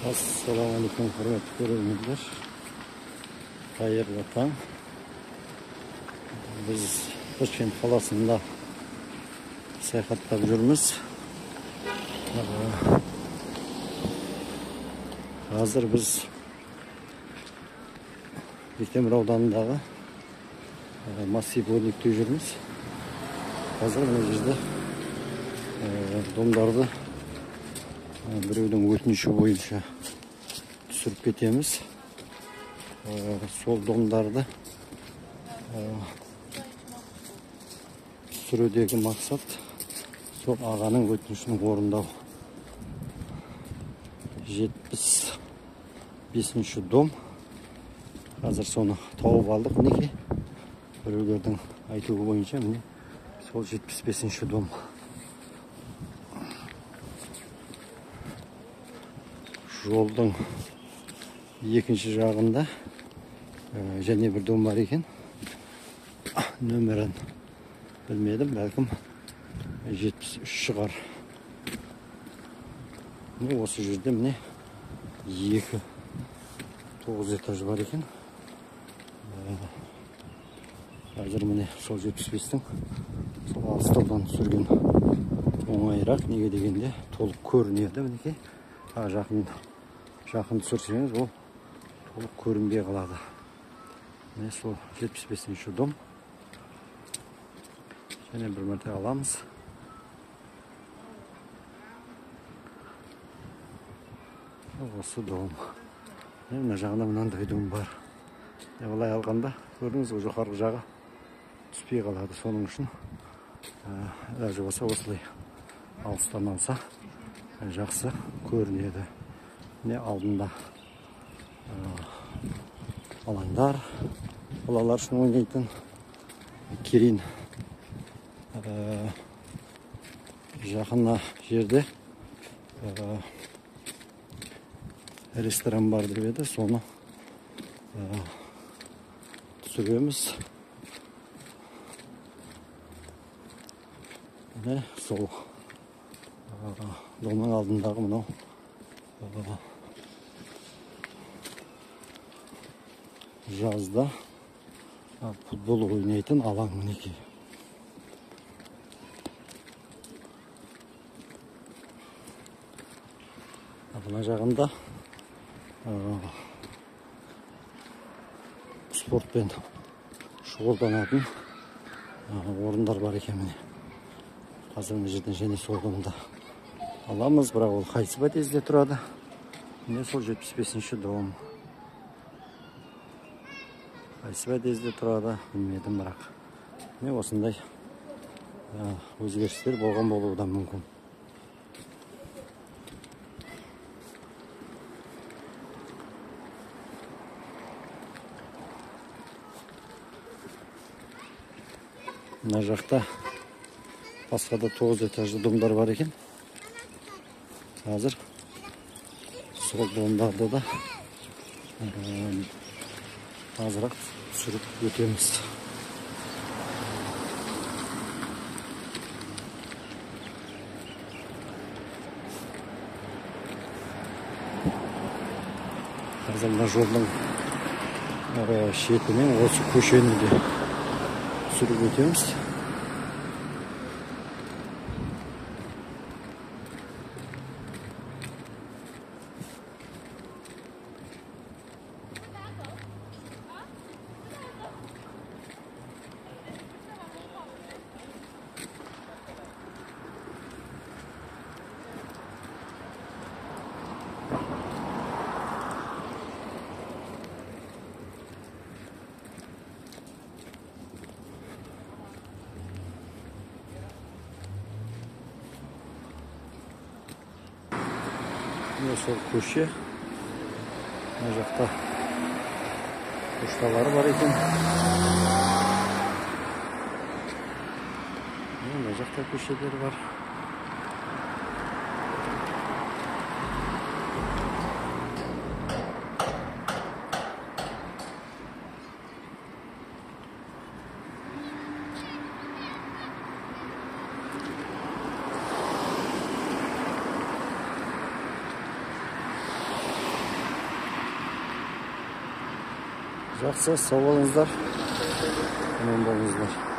Assalamualaikum hürmetler. Hayırlı taң. Biz Toshkent қаласында саяхаттап жүрміз. Қазір біз Бектемір ауданындағы массив өрнекте жүрміз. Қазір мына жерде домдарды біреудің өтініші бойынша түсіріп кетеміз. Сол домдарды түсірудегі мақсат сол ағаның өтінішін орындау. 75-ші дом. Қазір соны тауып алдық. Мінекей біреулердің айтуы бойынша міне сол 75-ші дом. Жолдың екінші жағында және бір дом бар екен. Нөмірін білмедім, бәлкім 73 шығар. Осы жерде міне 2 9 этаж бар екен. Қазір міне сол 75-тің сол алыстаудан түсірген оңайырақ. Неге дегенде толық көрінеді. Мінекей жақын түсірсеңіз ол толық көрінбей қалады. Міне сол 75-ші дом. Және бір мәрте аламыз. Осы дом. Мына жағында мынандай дом бар. Олай алғанда көрдіңіз, жоғарғы жағы түспей қалады. Соның үшін әлі болса осылай алыстан алса жақсы көрінеді. Міне алдында алаңдар, балалар үшін ойнайтын керин. Жақында жерде ресторан бар деп еді, соны түсіреміз. Міне сол домның алдындағы мынау жазда футбол ойнайтын алаң. Мінекей. Мына жағында спортпен шұғылданатын орындар бар екен. Міне қазір мына жерден және сол домда аламыз, бірақ ол қайсы подъезде тұрады. Міне сол 75-ші дом. Қайсы подъезде тұрады білмедім, бірақ міне осындай өзгерістер болған болуы да мүмкін. Мына жақта басқа да 9 этажды домдар бар екен. Қазір сол домдарды да азырақ түсіріп өтеміз. Қазір мына жолдың шетімен осы көшені де түсіріп өтеміз. Міне сол көше. Мына жақта пошталары бар екен. Мына жақта көшелер бар. Жақсы, сау болыңыздар. Аман болыңыздар.